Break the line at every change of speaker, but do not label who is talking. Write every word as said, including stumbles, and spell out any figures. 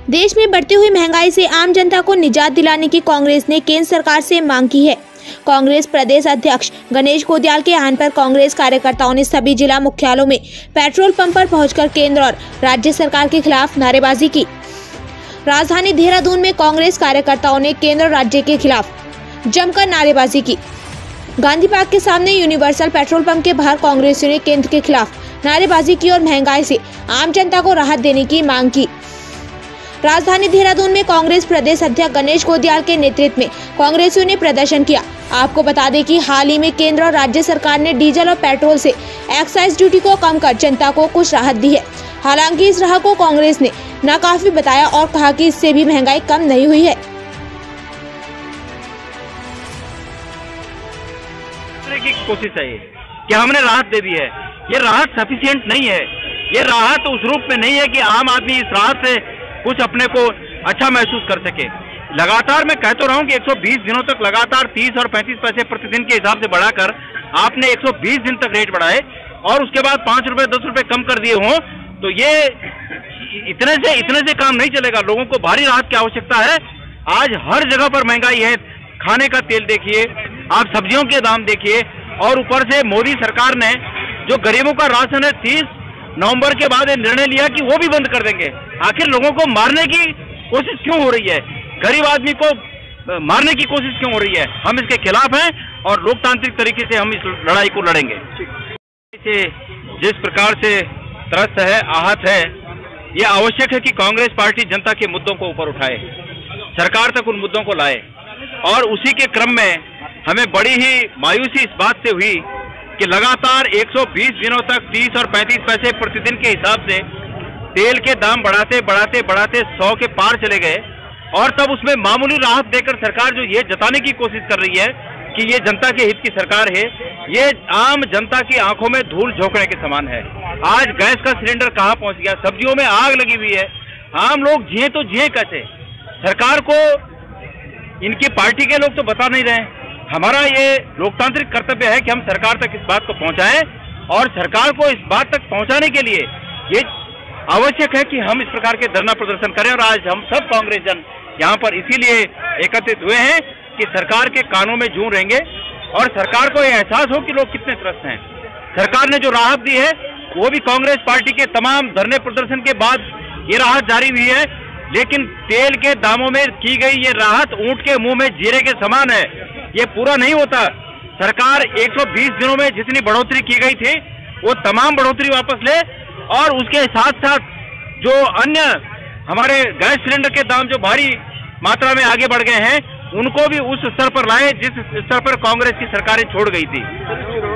देश में बढ़ती हुई महंगाई से आम जनता को निजात दिलाने की कांग्रेस ने केंद्र सरकार से मांग की है। कांग्रेस प्रदेश अध्यक्ष गणेश गोदियाल के आह्वान पर कांग्रेस कार्यकर्ताओं ने सभी जिला मुख्यालयों में पेट्रोल पंप पर पहुंचकर केंद्र और राज्य सरकार के खिलाफ नारेबाजी की। राजधानी देहरादून में कांग्रेस कार्यकर्ताओं ने केंद्र और राज्य के खिलाफ जमकर नारेबाजी की। गांधी पार्क के सामने यूनिवर्सल पेट्रोल पंप के बाहर कांग्रेसियों ने केंद्र के खिलाफ नारेबाजी की और महंगाई से आम जनता को राहत देने की मांग की। राजधानी देहरादून में कांग्रेस प्रदेश अध्यक्ष गणेश गोदियाल के नेतृत्व में कांग्रेसियों ने प्रदर्शन किया। आपको बता दें कि हाल ही में केंद्र और राज्य सरकार ने डीजल और पेट्रोल से एक्साइज ड्यूटी को कम कर जनता को कुछ राहत दी है। हालांकि इस राह को कांग्रेस ने नाकाफी बताया और कहा कि इससे भी महंगाई कम नहीं हुई है।
की कोशिश है ये कि हमने राहत दे दी है। ये राहत सफिशिएंट नहीं है। ये राहत उस रूप में नहीं है कि आम आदमी इस राहत से कुछ अपने को अच्छा महसूस कर सके। लगातार मैं कह तो रहा हूँ कि एक सौ बीस दिनों तक लगातार तीस और पैंतीस पैसे प्रतिदिन के हिसाब से बढ़ाकर आपने एक सौ बीस दिन तक रेट बढ़ाए और उसके बाद पांच रुपए दस रुपए कम कर दिए हों, तो ये इतने से इतने से काम नहीं चलेगा। लोगों को भारी राहत की आवश्यकता है। आज हर जगह पर महंगाई है। खाने का तेल देखिए, आप सब्जियों के दाम देखिए, और ऊपर से मोदी सरकार ने जो गरीबों का राशन है तीस नवंबर के बाद ये निर्णय लिया कि वो भी बंद कर देंगे। आखिर लोगों को मारने की कोशिश क्यों हो रही है? गरीब आदमी को मारने की कोशिश क्यों हो रही है? हम इसके खिलाफ हैं और लोकतांत्रिक तरीके से हम इस लड़ाई को लड़ेंगे। जिस प्रकार से त्रस्त है, आहत है, ये आवश्यक है कि कांग्रेस पार्टी जनता के मुद्दों को ऊपर उठाए, सरकार तक उन मुद्दों को लाए। और उसी के क्रम में हमें बड़ी ही मायूसी इस बात से हुई कि लगातार एक सौ बीस दिनों तक तीस और पैंतीस पैसे प्रतिदिन के हिसाब से तेल के दाम बढ़ाते बढ़ाते बढ़ाते सौ के पार चले गए, और तब उसमें मामूली राहत देकर सरकार जो ये जताने की कोशिश कर रही है कि ये जनता के हित की सरकार है, ये आम जनता की आंखों में धूल झोंकने के समान है। आज गैस का सिलेंडर कहाँ पहुंच गया, सब्जियों में आग लगी हुई है। आम लोग जिए तो जिए कैसे? सरकार को इनकी पार्टी के लोग तो बता नहीं रहे। हमारा ये लोकतांत्रिक कर्तव्य है कि हम सरकार तक इस बात को पहुंचाएं, और सरकार को इस बात तक पहुंचाने के लिए ये आवश्यक है कि हम इस प्रकार के धरना प्रदर्शन करें। और आज हम सब कांग्रेस जन यहाँ पर इसीलिए एकत्रित हुए हैं कि सरकार के कानों में जूं रहेंगे और सरकार को यह एहसास हो कि लोग कितने त्रस्त हैं। सरकार ने जो राहत दी है वो भी कांग्रेस पार्टी के तमाम धरने प्रदर्शन के बाद ये राहत जारी हुई है, लेकिन तेल के दामों में की गई ये राहत ऊंट के मुंह में जीरे के समान है। ये पूरा नहीं होता। सरकार एक सौ बीस दिनों में जितनी बढ़ोतरी की गई थी वो तमाम बढ़ोतरी वापस ले, और उसके साथ साथ जो अन्य हमारे गैस सिलेंडर के दाम जो भारी मात्रा में आगे बढ़ गए हैं उनको भी उस स्तर पर लाए जिस स्तर पर कांग्रेस की सरकारें छोड़ गई थी।